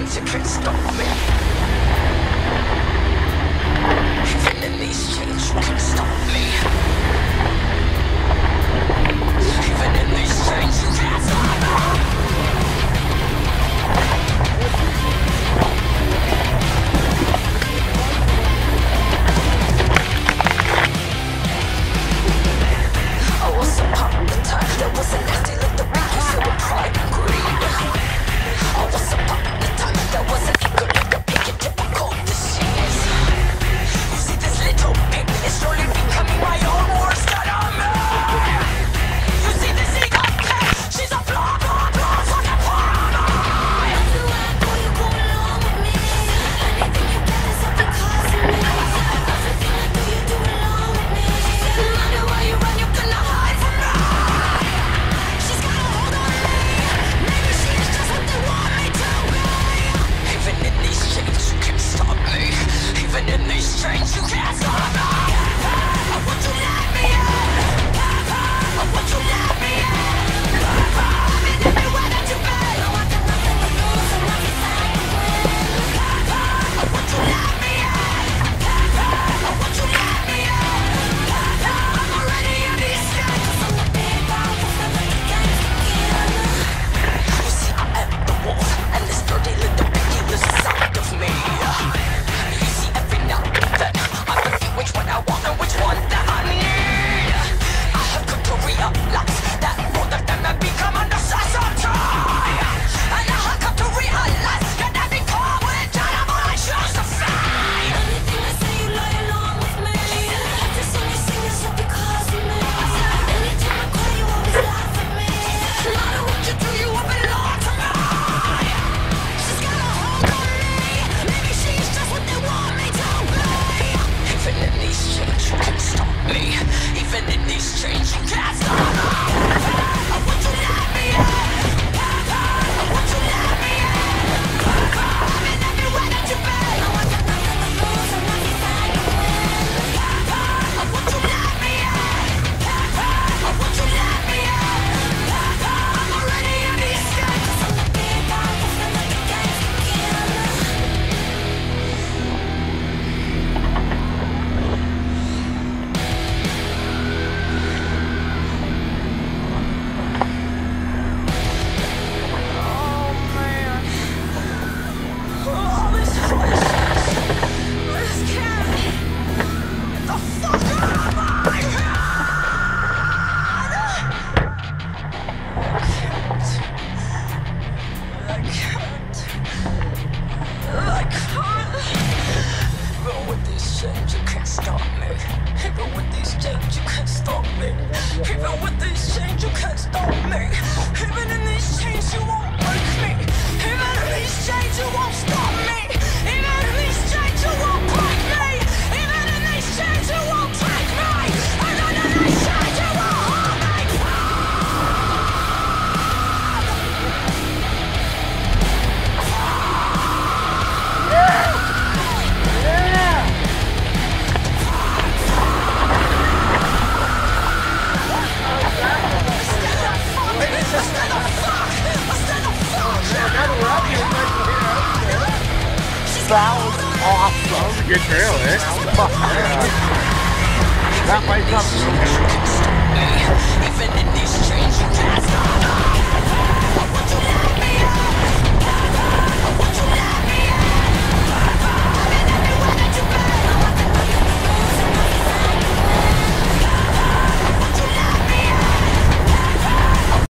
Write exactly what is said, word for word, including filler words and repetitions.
chains, you can't stop me. Even in these chains, you can't stop me. Even in these chains, you can't stop me. I was upon the time that was a nasty little biggie filled with pride and greed. I was upon the time that was an eager little piggy typical disease. You see this little pig is slowly becoming my own worst enemy. You see this eager pig, she's a flaw, flaw, flaw, fucking paranoid. I do I know you go along with me. Anything you get is up because of me. Everything I do you do along with me. No matter where you run, you're gonna hide from me. She's got a hold on me. Maybe she's just what they want me to be. Even in these chains, you can't stop me. Even in these chains, you can't stop me. I want you to let me in. I want you to let me in. I'm in everywhere that you've been. No, I got nothing to lose and nothing to win. I want you to let me in. I want you to let me in. I'm already in these chains. 'Cause I'm the big dog, that's never the game's begin. You see, I am the wolf, and this dirty little piggy lives inside of me. You see, every now and then, I forget which one I want and which one that I need. I have come to realize that both of them have become a necessity. And I have come to realize that every call will terrible I choose to fade. Anything I say, you lie along with me. Every song you sing is up because of me. Anytime I call, you always laugh at me. No matter what you do, you will belong to me. She's got a hold on me. Maybe she's just what they want me to be. Even in these chains, you can't stop me. Even in these chains, you can't stop me. I want you to let me in. I want you to let me in. I'm in everywhere that you've been. No, I got nothing to lose and nothing to win. I want you to let me in. I want you to let me in. I'm already in these chains. 'Cause I'm the big dog, that's never the game's begin. Oh, this crisis. This can't. Get the fuck out of my head. I can't. I can't. Even with these chains, you can't stop me. Even with these chains, you can't stop me. Even with these chains, you can't stop me. Even in these chains, you won't break me. Even in these chains, you won't stop me. Even in these chains, you won't break me. Even in these chains, you won't take me. Even in these chains, you won't hold me That was awesome. That was a good trail, eh? Fuck yeah. That might come. Even in these chains, you can't stop me.